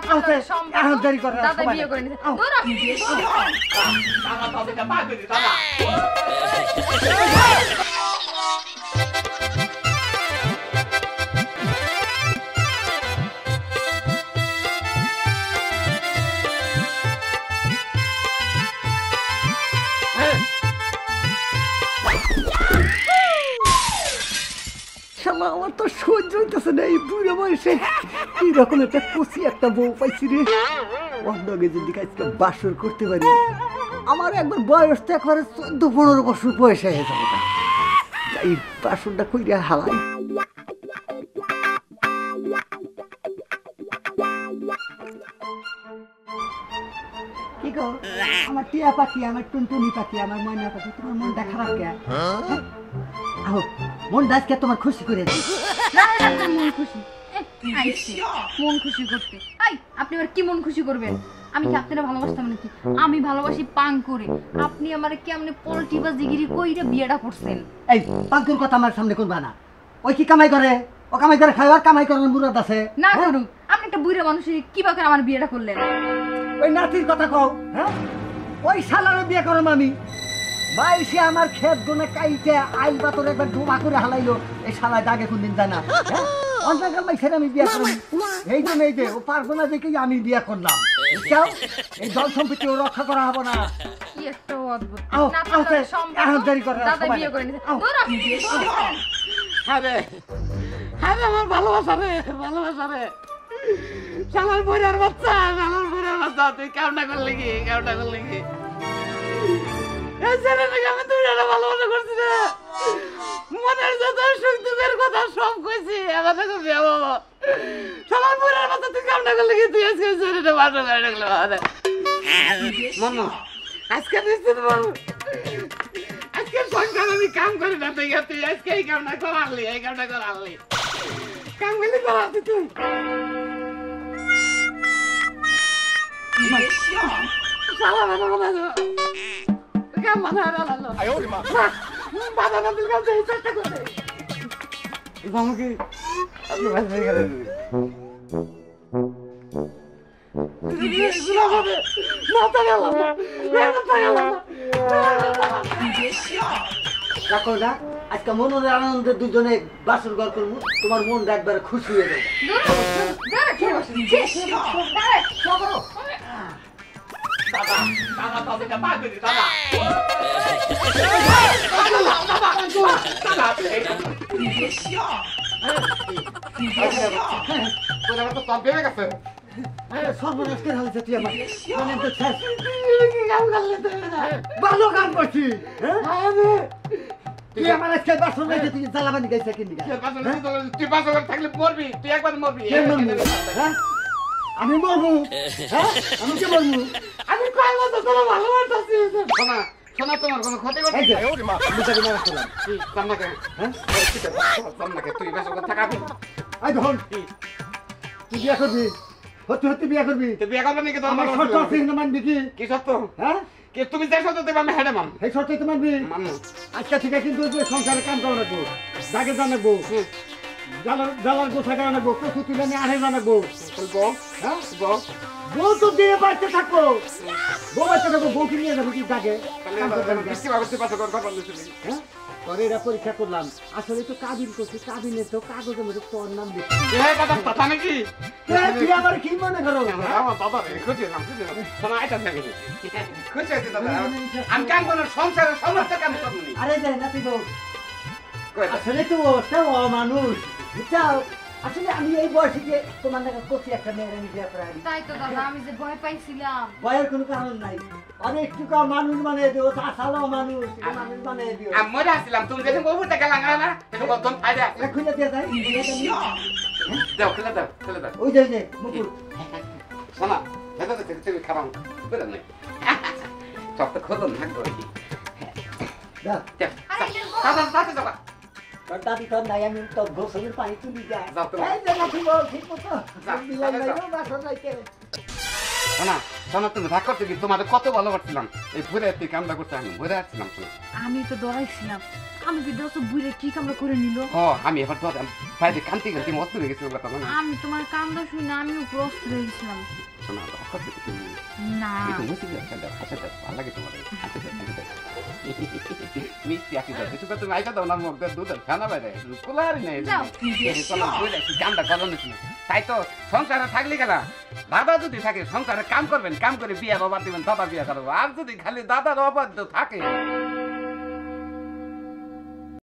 আছে এখন দেরি করে দাদা বিয়ে করে নিছে দূর আপনি দাদা তোকে পাবে দাদা আমার তো সহ্য হইতেছে না এই বুড়ো বয়সে এইরকম একটা কচি একটা বউ পাইছি রে অন্যকে যদি আজকে বাসর করতে পারি আমার একবার বয়স তো একবারে 14-15 বছর বয়স হয়ে যাবে এই বাসরটা কইরা হালাই কি গো আমার টিয়া পাখি আমার টুনটুনি পাখি আমার ময়না পাখি তোমার মনটা খারাপ কে আহো মনটা আজকে তোমার খুশি করে দিই মন খুশি মন খুশি করতে আপনি আবার কি মন খুশি করবেন আমি কি আপনারা ভালোবাসতাম নাকি আমি ভালোবাসি পাং করে আপনি আমারে কেমনে পল্টি বা জিগিরি কইরা বিয়েটা করছেন এই পাঙ্কুর কথা আমার সামনে করবা না ওই কি কামাই করে ও কামাই করে খাইবার কামাই করার মুরাদ আছে না করুন আপনি একটা বুড়া মানুষের কি বা করে আমার বিয়েটা করলেন ওই নাতির কথা কও হ্যাঁ ওই শালারে বিয়ে করম আমি বাইসে আমার ক্ষেত গুনে কাইতে আইল বাতর একবার ডুবা করে হালাইলো এই শালা দাগে কোনদিন জানা অন্তকাল মাইছেন আমি বিয়ে করব এই জন্য এই যে ও পারবো না দেখে আমি বিয়ে করলাম বুঝছো এই জল সম্পত্তি ও রক্ষা করা হবে না কি একটা অদ্ভুত এখন দেরি করে দাদা বিয়ে করে নিছে দূর আপনি আরে আরে আমার ভালোবাসা রে শালার বইরার বাচ্চা তুই কামটা করলি কি এই ছেলেটাকে আমি দুইটা ভালোবাসা করছি রে মনের যত সুখ দুঃখের কথা সব কইছি আমার তো বিয়ে বাবা শালার বইরার বাচ্চা তুই কামটা করলি কি তুই আজকে ছেলেটা বাসা করে রাখলো মনো আজকে নিশ্চিত বল আজকে সংসার আমি কাম করি না তুই আজকে এই কামটা করালি কাম করলি করাতি তুই শালা ভালো কাম মানা লালো বাবা না দিল কাছে চেষ্টা করে বামু কি আপনি ভাই হয়ে গেলেন রাখো না আজকে মনের আনন্দে দুজনে বাসর ঘর করবো তোমার মনটা একবারে খুশি হয়ে যাবে সর্বনাশের হয়েছে তুই আমার ভালো কাম করছি তুই আমার আজকে বাসন রয়েছে তুই জ্বালাবানি গাইছে কিনি তুই বাসন থাকলে মরবি তুই একবার মরবি আমি মরবো আমি কে মরবো আমি কয় বছর ধরে ভালোবাসছি শোনা তোমার কোনো ক্ষতি করতে তুই বাসন থাকাবি তুই বিয়ে করবি হতে বিয়ে করবি বিয়ে করবে নাকি আমার শর্ত আছে মানবি কি শর্ত হ্যাঁ তুমি যে শর্ত দেবে আমি হেডে মান এই শর্ত তো মানবি আজকে থেকে কিন্তু সংসারে কাম করা রাখবো দাগে জানাবো জ্বালার গোছা জানাবো কচু তুলে নিয়ে আড়ে জানাবো হ্যাঁ বউ তো দিয়ে বাড়তে থাকবো বউ বাড়তে থাকবো বউকে নিয়ে যাবো কি দাগে হ্যাঁ তোর এরা পরীক্ষা করলাম আসলে তো কাবিন করছি কাবিনে তো কাগজের মধ্যে তোর নাম দিচ্ছি তুই আবার কি মনে করো আমি কাম করবো সংসারের সমস্ত কাম করবো আরে যাই না তুই বউ আসলে তো ওটাও অমানুষ বুঝছাও আসলে আমি এই বয়সে যে তোমার দেখা করছি একটা মেয়ের আমি বিয়ে করা তাই তো দাদা আমি যে ভয় পাইছিলাম ভয়ের কোনো কারণ নাই অনেকটুকু মানুষ মানে দিও আসালো মানুষ মানে দিও আমি মরে আসছিলাম তুমি যেদিন বহু টাকা লাগা না এটা বদম ফায়দা খুলে দিয়ে যাই দাও খুলে দাও ওই যে মুকুল শোনা এটা তো তুমি খারাপ বুঝলেন না সব তো খোদন না করি দাও দাদা দাদা দাদি তোর নাই আমি তো গোসলের পানি তুলি যায় ঠিক মতো শোনা তুমি রাগ করতে কি তোমাদের কত ভালো করছিলাম এই ভরে তুই কামটা করতে আমি ভরে আসছিলাম আমি তো ডরাইছিলাম আমি কি দশ বুইরে কি কামড়া করে নিল? আমি এবার তো বাইরে কান্তি কান্তি মস্ত হয়ে গেছিল কথা মানে আমি তোমার কান্দা শুনে আমিও প্রস্তুত হয়ে গেছিলাম। শোনা তুমি না একটু মুসি হাসা দাও ভালো লাগে তোমার মিষ্টি আসি দাও কিছু তুমি আইসা দাও না মুখ দুধ খানা বাইরে কুলারি নেই যাও কামটা করো না তাই তো সংসারে থাকলে গেলা দাদা যদি থাকে সংসারে কাম করবেন কাম করে বিয়ে বাবা দিবেন দাদা বিয়ে করবো আর যদি খালি দাদার অবাধ্য থাকে